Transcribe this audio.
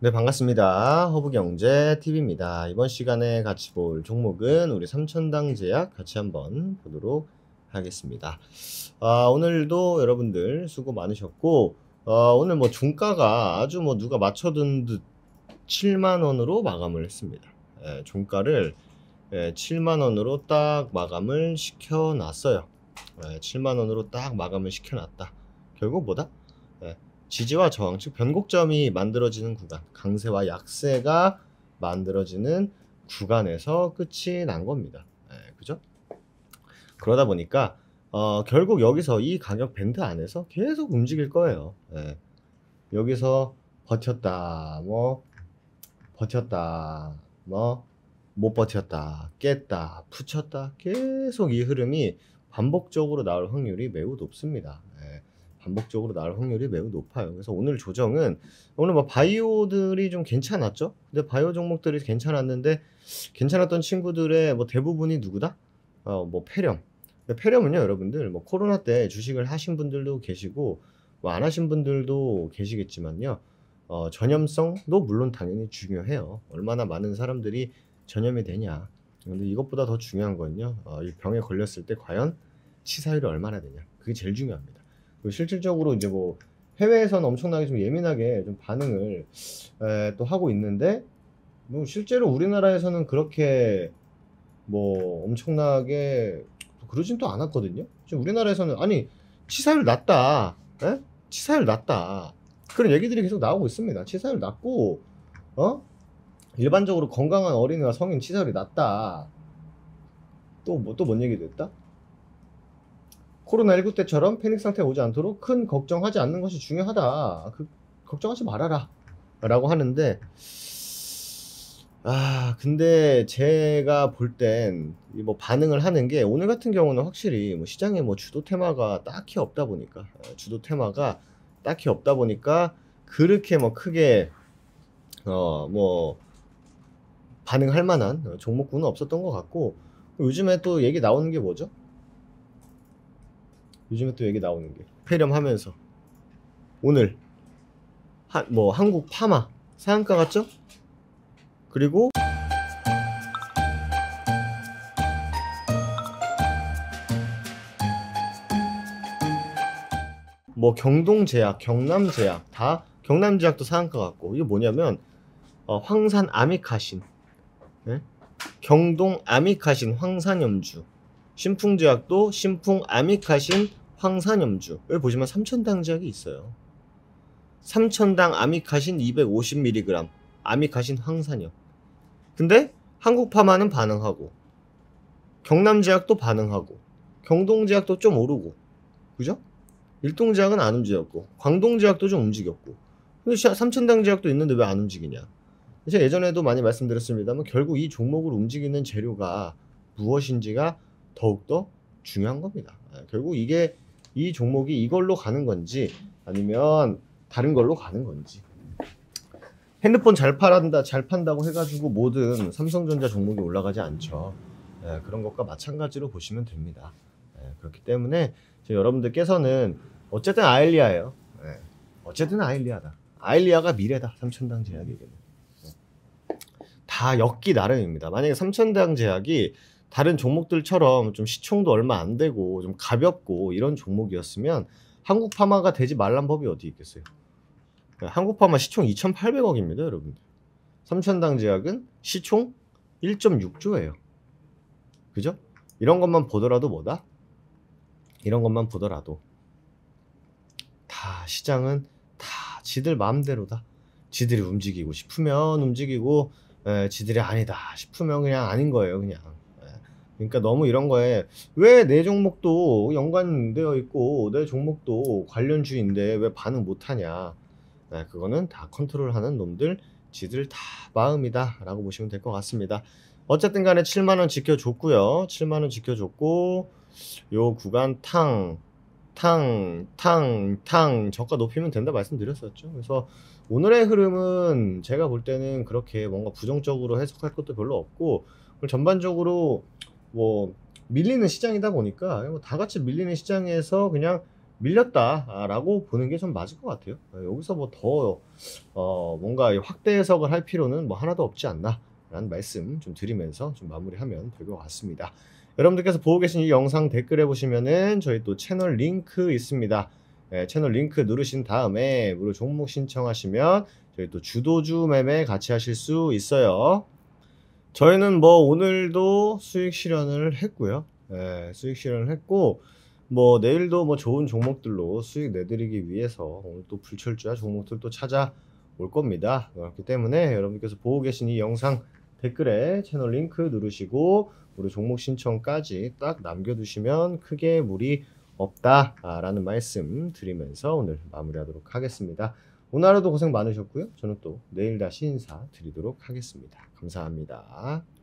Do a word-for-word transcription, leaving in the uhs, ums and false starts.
네, 반갑습니다. 허브경제티비입니다. 이번 시간에 같이 볼 종목은 우리 삼천당 제약 같이 한번 보도록 하겠습니다. 아, 오늘도 여러분들 수고 많으셨고, 어, 오늘 뭐 종가가 아주 뭐 누가 맞춰둔 듯 칠만 원으로 마감을 했습니다. 예, 종가를 예, 칠만 원으로 딱 마감을 시켜놨어요. 예, 칠만 원으로 딱 마감을 시켜놨다. 결국 뭐다? 예, 지지와 저항, 즉 변곡점이 만들어지는 구간, 강세와 약세가 만들어지는 구간에서 끝이 난 겁니다. 예, 그죠? 그러다 보니까 어, 결국 여기서 이 가격 밴드 안에서 계속 움직일 거예요. 예, 여기서 버텼다, 뭐 버텼다, 뭐 못 버텼다, 깼다, 붙였다, 계속 이 흐름이 반복적으로 나올 확률이 매우 높습니다. 예, 반복적으로 나올 확률이 매우 높아요. 그래서 오늘 조정은 오늘 뭐 바이오들이 좀 괜찮았죠? 근데 바이오 종목들이 괜찮았는데 괜찮았던 친구들의 뭐 대부분이 누구다? 어, 뭐 폐렴. 폐렴은요, 여러분들 뭐 코로나 때 주식을 하신 분들도 계시고 뭐 안 하신 분들도 계시겠지만요. 어, 전염성도 물론 당연히 중요해요. 얼마나 많은 사람들이 전염이 되냐. 근데 이것보다 더 중요한 건요, 어, 이 병에 걸렸을 때 과연 치사율이 얼마나 되냐. 그게 제일 중요합니다. 그리고 실질적으로 이제 뭐 해외에서는 엄청나게 좀 예민하게 좀 반응을 에, 또 하고 있는데, 뭐 실제로 우리나라에서는 그렇게 뭐 엄청나게 그러진 또 않았거든요. 지금 우리나라에서는 아니 치사율 낮다, 에? 치사율 낮다, 그런 얘기들이 계속 나오고 있습니다. 치사율 낮고 어? 일반적으로 건강한 어린이와 성인 치사율이 낮다. 또 뭐 또 뭔 얘기도 했다? 코로나십구 때처럼 패닉 상태가 오지 않도록 큰 걱정하지 않는 것이 중요하다. 그 걱정하지 말아라 라고 하는데, 아 근데 제가 볼 땐 뭐 반응을 하는 게 오늘 같은 경우는 확실히 뭐 시장에 뭐 주도 테마가 딱히 없다 보니까 주도 테마가 딱히 없다 보니까 그렇게 뭐 크게 어 뭐 반응할 만한 종목군은 없었던 것 같고, 요즘에 또 얘기 나오는 게 뭐죠? 요즘에 또 얘기 나오는 게 폐렴하면서 오늘 한 뭐 한국 파마 상한가 갔죠? 그리고 뭐 경동제약, 경남제약, 다 경남제약도 상한가 갔고, 이게 뭐냐면 어, 황산 아미카신, 네? 경동 아미카신 황산염주, 신풍제약도 신풍 아미카신 황산염주. 여기 보시면 삼천당 제약이 있어요. 삼천당 아미카신 이백오십 밀리그램 아미카신 황산염. 근데 한국파마는 반응하고 경남제약도 반응하고 경동제약도 좀 오르고, 그죠? 일동제약은 안 움직였고 광동제약도 좀 움직였고, 근데 삼천당 제약도 있는데 왜 안 움직이냐. 제가 예전에도 많이 말씀드렸습니다만 결국 이 종목을 움직이는 재료가 무엇인지가 더욱더 중요한 겁니다. 결국 이게 이 종목이 이걸로 가는 건지 아니면 다른 걸로 가는 건지. 핸드폰 잘 팔한다, 잘 판다고 해가지고 모든 삼성전자 종목이 올라가지 않죠. 예, 그런 것과 마찬가지로 보시면 됩니다. 예, 그렇기 때문에 여러분들께서는 어쨌든 아일리아예요. 예, 어쨌든 아일리아다. 아일리아가 미래다. 삼천당 제약에게는. 다 엮기 나름입니다. 만약에 삼천당 제약이 다른 종목들처럼 좀 시총도 얼마 안 되고 좀 가볍고 이런 종목이었으면 한국파마가 되지 말란 법이 어디 있겠어요. 한국파마 시총 이천팔백억입니다 여러분들. 삼천당 제약은 시총 일 점 육 조예요 그죠? 이런 것만 보더라도 뭐다? 이런 것만 보더라도 다 시장은 다 지들 마음대로다. 지들이 움직이고 싶으면 움직이고, 에, 지들이 아니다 싶으면 그냥 아닌 거예요 그냥. 에, 그러니까 너무 이런 거에 왜 내 종목도 연관되어 있고 내 종목도 관련주인데 왜 반응 못하냐. 에, 그거는 다 컨트롤하는 놈들 지들 다 마음이다 라고 보시면 될 것 같습니다. 어쨌든 간에 칠만 원 지켜줬고요. 칠만 원 지켜줬고 요 구간 탕 탕, 탕, 탕 저가 높이면 된다 말씀드렸었죠. 그래서 오늘의 흐름은 제가 볼 때는 그렇게 뭔가 부정적으로 해석할 것도 별로 없고, 전반적으로 뭐 밀리는 시장이다 보니까 뭐 다 같이 밀리는 시장에서 그냥 밀렸다라고 보는 게 좀 맞을 것 같아요. 예 여기서 뭐 더 어 뭔가 확대 해석을 할 필요는 뭐 하나도 없지 않나라는 말씀 좀 드리면서 좀 마무리하면 될 것 같습니다. 여러분들께서 보고 계신 이 영상 댓글에 보시면은 저희 또 채널 링크 있습니다. 예 채널 링크 누르신 다음에 무료 종목 신청하시면 저희 또 주도주 매매 같이 하실 수 있어요. 저희는 뭐 오늘도 수익 실현을 했고요. 예 수익 실현을 했고 뭐 내일도 뭐 좋은 종목들로 수익 내 드리기 위해서 오늘 또 불철주야 종목들 또 찾아올 겁니다. 그렇기 때문에 여러분께서 보고 계신 이 영상 댓글에 채널 링크 누르시고 무료 종목 신청까지 딱 남겨 두시면 크게 무리 없다라는 말씀 드리면서 오늘 마무리하도록 하겠습니다. 오늘 하루도 고생 많으셨고요. 저는 또 내일 다시 인사드리도록 하겠습니다. 감사합니다.